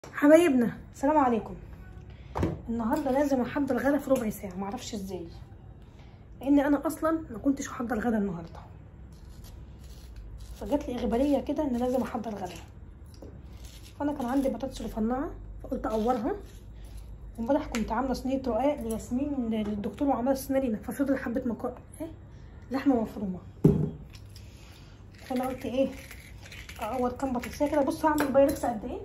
حبايبنا السلام عليكم. النهارده لازم احضر غدا في ربع ساعه، معرفش ازاي، لان انا اصلا ما كنتش هحضر غدا النهارده، فجات لي اغباريه كده ان لازم احضر غدا. فانا كان عندي بطاطس رفنعه فقلت اقورها، وامبارح كنت عامله صينيه رقاق لياسمين للدكتور وعملها صينيه لينا، ففضل حبه لحمه مفرومه. فانا قلت ايه اقور كام بطاطسيه كده. بص هعمل بايركس قد ايه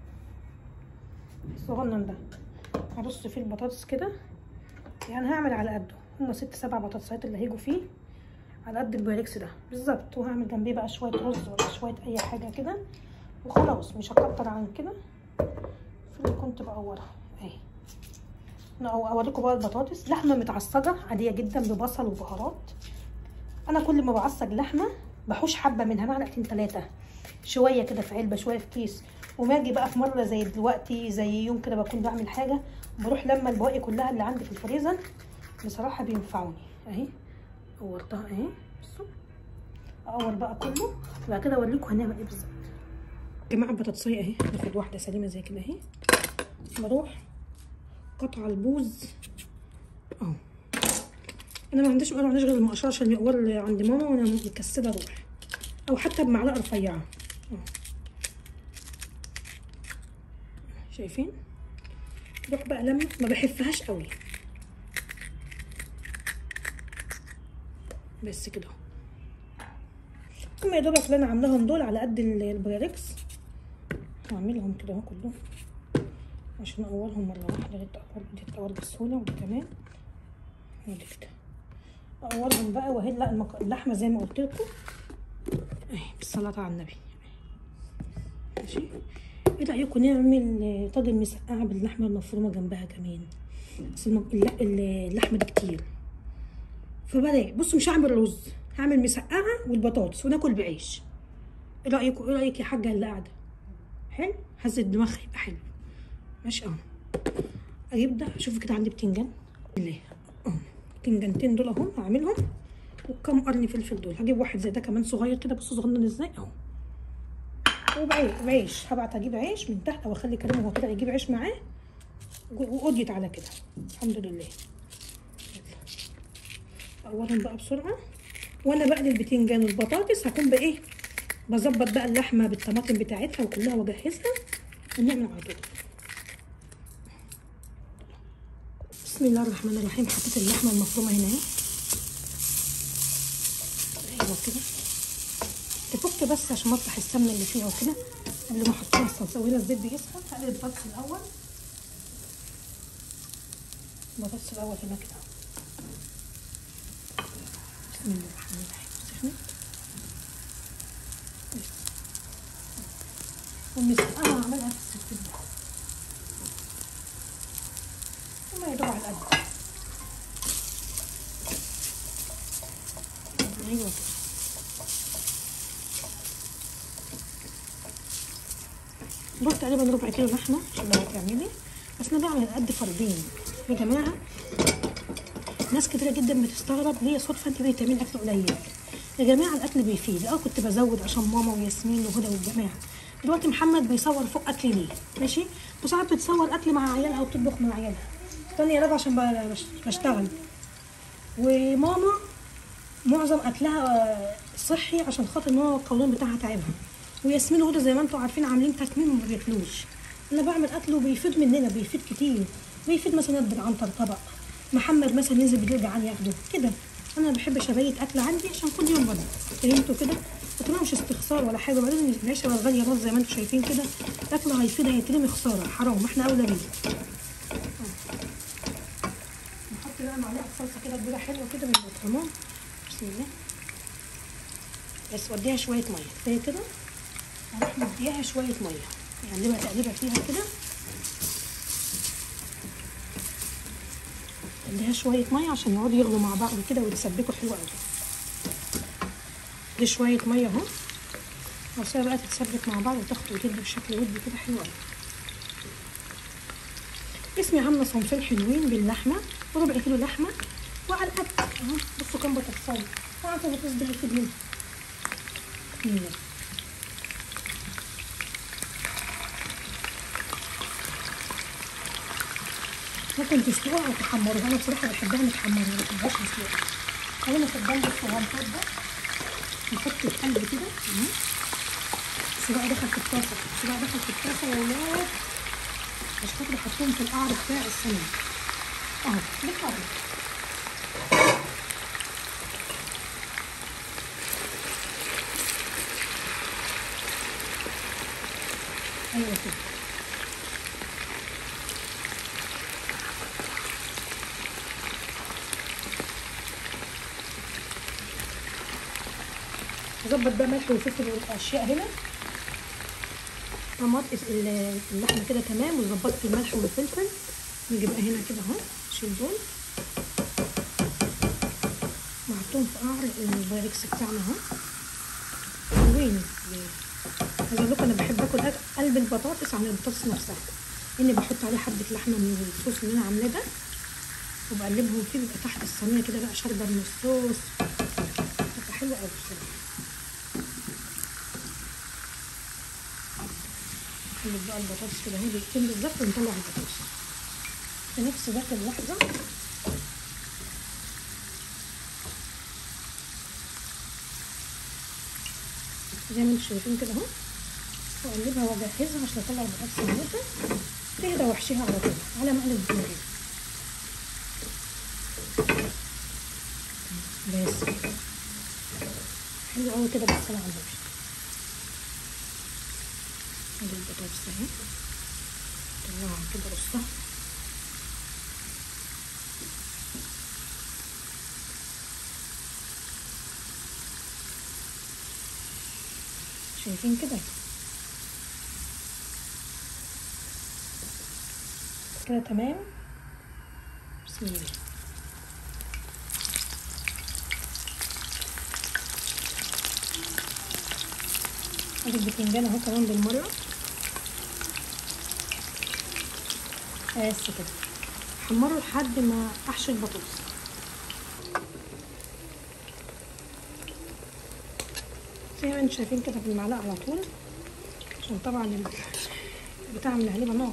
الصغنن ده، هرص فيه البطاطس كده، يعني هعمل على قده، هما 6-7 بطاطسات اللي هيجوا فيه على قد البايركس ده بالظبط. وهعمل جنبيه بقى شويه رز ولا شويه اي حاجه كده وخلاص، مش هكتر عن كده في اللي كنت بقورها اهي. انا اوريكم بقى البطاطس، لحمه متعصجه عاديه جدا ببصل وبهارات. انا كل ما بعصج لحمه بحوش حبه منها، معلقتين 3 شويه كده في علبه شويه في كيس، وما اجي بقى في مره زي دلوقتي زي يوم كده بكون بعمل حاجه بروح لما البواقي كلها اللي عندي في الفريزر بصراحه بينفعوني اهي. قورتها اهي، بصوا اقور بقى كله وبعد كده اوريكم هنعمل ايه بالظبط. يا جماعه البطاطسيه اهي، ناخد واحده سليمه زي كده اهي، بروح قطع البوز اهو. انا ما عنديش غير المقشره عشان المقور عند ماما وانا مكسله اروح، او حتى بمعلقه رفيعه اهو. شايفين؟ روح بقى لما ما بحفهاش قوي بس كده. هم يا دوبك اللي انا عاملاهم دول على قد البايركس، هعملهم كده اهو كلهم عشان اقورهم مره واحده. دي تتقور بسهوله ودي كمان ودي كده اقورهم بقى. وهي لا اللحمه زي ما قلت لكم اهي بالصلاه على النبي ماشي. ايه رايكم نعمل طاجن مسقعه باللحمه المفرومه جنبها كمان؟ اصل اللحمه دي كتير، فبلاقي بصوا مش هعمل رز، هعمل مسقعه والبطاطس وناكل بعيش. ايه رايكم؟ ايه رايك يا حاجه اللي قاعده؟ حلو، حاسه الدماغ هيبقى حلو ماشي اهو. اجيب ده، شوفوا كده عندي بتنجان ليه اهو، بتنجانتين دول اهو هعملهم، وكم قرن فلفل دول. هجيب واحد زي ده كمان صغير كده، بصوا صغنن ازاي اهو. وبعيش هبعت اجيب عيش من تحت، او اخلي كريم هو كده يجيب عيش معاه، وقضيت على كده الحمد لله. اقورهم بقى بسرعه، وانا بقلي البتنجان والبطاطس هكون بايه بظبط بقى اللحمه بالطماطم بتاعتها وكلها واجهزها ونعمل على طول. بسم الله الرحمن الرحيم. حطيت اللحمه المفرومه هنا اهي، ايوه كده تفك بس عشان اطلع السمنه اللي فيها وكده قبل ما احط لها الصلصه. وهنا الزيت بيسخن، هقلب البطاطس الاول. البطاطس الاول هنا كده بسم الله الرحمن الرحيم. سخنت والمسقعه هعملها في السكين ده وما يدوب على القد ايوه كده. دول تقريبا ربع كيلو لحمه عشان لو هتعملي، بس انا بعمل قد فردين يا جماعه. ناس كتيره جدا بتستغرب ليه صدفه انت بتعملي اكل قليل. يا جماعه الاكل بيفيد. كنت بزود عشان ماما وياسمين وهدى والجماعه. دلوقتي محمد بيصور فوق اكل ليه ماشي، وساعات بتصور اكل مع عيالها وبتطبخ مع عيالها. تاني يا رب عشان بشتغل، وماما معظم اكلها صحي عشان خاطر ماما القولون بتاعها تعبها، وياسمين وهدى زي ما انتم عارفين عاملين تكميم وما بياكلوش. انا بعمل اكل وبيفيد مننا، بيفيد كتير، بيفيد مثلا بالعنتر طبق، محمد مثلا ينزل بالليل جعان ياخده كده. انا ما بحبش ابيت اكل عندي عشان كل يوم بره، فهمتوا كده؟ وكمان مش استخسار ولا حاجه، وبعدين العيشه غاليه برضه زي ما انتم شايفين كده، الاكل هيفيد هيترمي خساره حرام، احنا اولى بيه. نحط بقى معلقه صلصه كده كبيره حلوه كده من البطرمان بسم الله، بس وديها شويه ميه كفايه كده. هروح مديها شويه ميه، نقلبها تقليبه فيها كده، اديها شويه ميه عشان يقعدوا يغلوا مع بعض كده ويتسبكوا حلو قوي. دي شويه ميه اهو، واسيبها بقى تتسبك مع بعض وتاخد وتدي بشكل ودي كده حلو قوي. اسمي عامله صنفين حلوين باللحمه، وربع كيلو لحمه وعلى القد اهو. بصوا كام بطاطسايه، وعارفه البطاطس دي هتفيد منها. ممكن تسلقوها او تحمروها. انا بصراحه بحبها متحمره، ما بحبهاش مسلوقه. خلينا في الجنب الصغنطوط ده نحط القلب كده اهو. بس بقى دخل في الطاسه، بس بقى دخل في الطاسه يا ولاد، مش خاطر احطهم في القعر بتاع الصينيه اهو بالطريقه. ايوه كده. نظبط بقى ملح وفلفل والاشياء هنا. اللحمه كده تمام وظبطت الملح والفلفل. نيجي بقى هنا كده اهو نشيل دول وحطهم في قعر البايركس بتاعنا اهو. حلوين. عايزه اقول لكم انا بحب اكل قلب البطاطس عن البطاطس نفسها، اني بحط عليه حبه لحمه من الصوص اللي انا عاملاه ده وبقلبهم فيه، بيبقى تحت الصينيه كده بقى شاربه من الصوص، بتبقى حلوه قوي بصراحه. نقلب بقى البطاطس كده اهو دقيقتين بالظبط ونطلع البطاطس في نفس ذات اللحظه. زي ما انتم شايفين كده اهو، واقلبها واجهزها عشان اطلع البطاطس منها تهدى واحشيها على طول على مقلب البنجان. بس حلو قوي كده بالصلاه على النبي. ادي البطاطس اهي، طلعها كده رصها. شايفين كده كده تمام. بسم الله. ادي البتنجان اهو كمان بالمره. بس كده حمره لحد ما احشي البطاطس. زي ما انتم شايفين كده بالمعلقه على طول، عشان طبعا البتاع من عليها نار.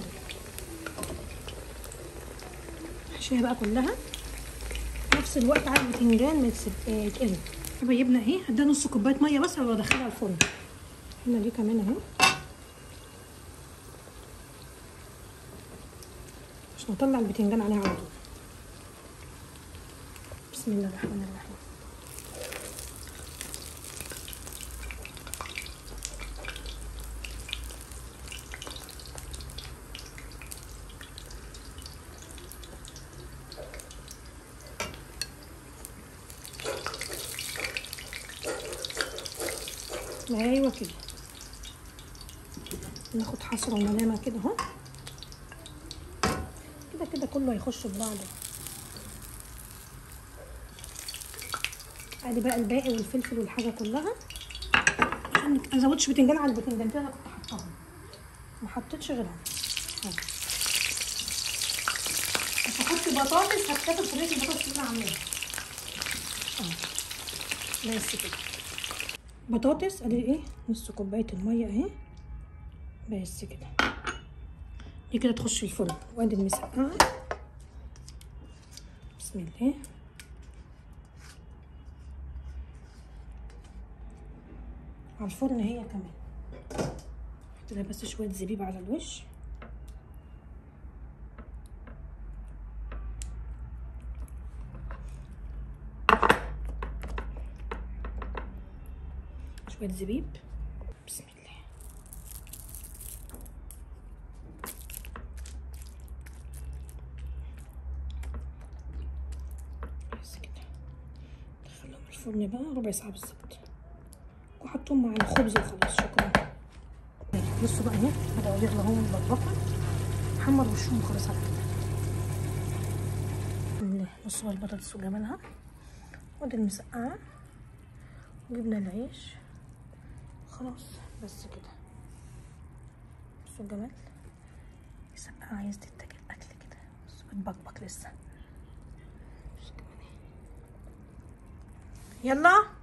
احشيها بقى كلها في نفس الوقت على البتنجان ما يتقلب. حبايبنا اهي هديها نص كوبايه ميه بس وادخلها الفرن. هنا دي كمان اهي عشان اطلع البتنجان عليها على طول. بسم الله الرحمن الرحيم. ايوه كده، ناخد حصره وملامه كده اهو. كده كده كله هيخش في بعضه. ادي بقى الباقي والفلفل والحاجه كلها، عشان ما ازودش بتنجان على البتنجان كده. انا كنت حطاهم ما حطيتش غيرهم. مش هحط بطاطس، هكتفي بطريقه البطاطس اللي انا عاملاها. بس كده بطاطس. ادي ايه نص كوبايه الميه اهي. بس كده دي كده تخش الفرن. وادي المسقعه. بسم الله. على الفرن هي كمان. احط لها بس شويه زبيب على الوش. شويه زبيب. بسم الله. بس كده دخلهم الفرن بقى ربع ساعه بالظبط وحطهم مع الخبز وخلاص. شكرا. بصوا بقى اهي بدأوا يغلوا اهو من المطبخه. حمر وشهم خلاص على كده. بصوا البطاطس وجمالها. ودي المسقعه وجبنا العيش خلاص. بس كده بصوا الجمال. مسقعه عايز تتاكل اكل كده. بصوا بتبقبق لسه. يلا